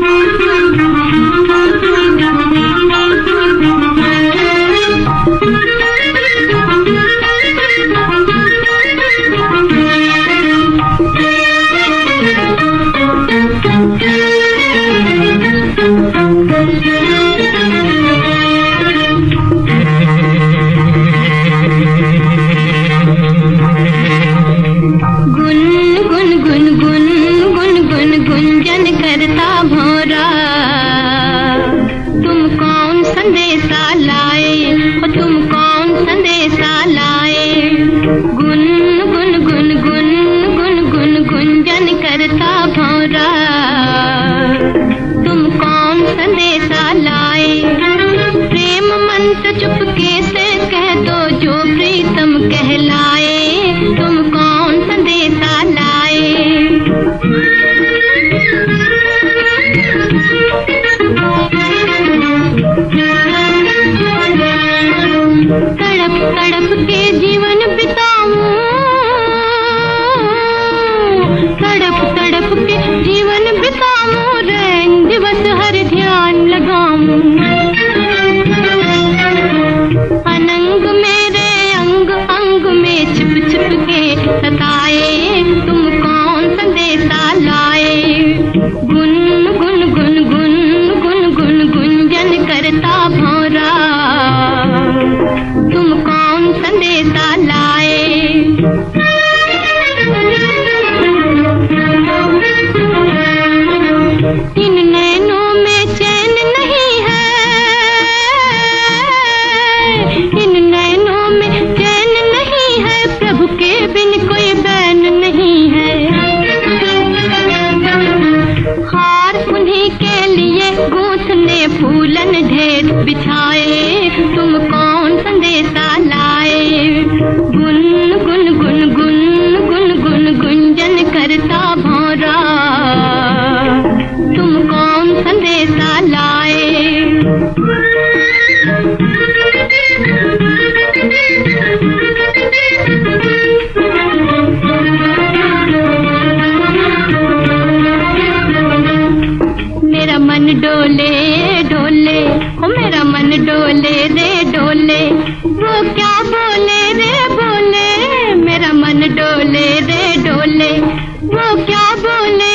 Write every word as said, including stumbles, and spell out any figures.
चुपके से कह दो जो प्रीतम कहलाए, तुम कौन संदेशा लाए। तड़प तड़प के जीवन बिताऊं, तड़प तड़प के जीवन बिताऊं, रंग दिवस हर ध्यान लगाऊं। अनंग मेरे अंग अंग में छिप छिप के सताए, तुम कौन संदेशा लाए। गुन गुन गुन गुन गुन गुन गुंजन करता भौरा, तुम कौन संदेशा लाए। इन नैनों में चैन नहीं है, इन नैनों में चैन नहीं है, प्रभु के बिन कोई बैन नहीं है। हार उन्हीं के लिए गूंथने फूलन ढेर बिछाए, तुम कौन संदेशा लाए। गुन गुन गुन गुन गुन गुन गुंजन करता भौरा, तुम कौन संदेशा लाए। मेरा मन डोले डोले, ओ मेरा मन डोले रे डोले, वो क्या बोले रे बोले। मेरा मन डोले रे डोले, वो क्या बोले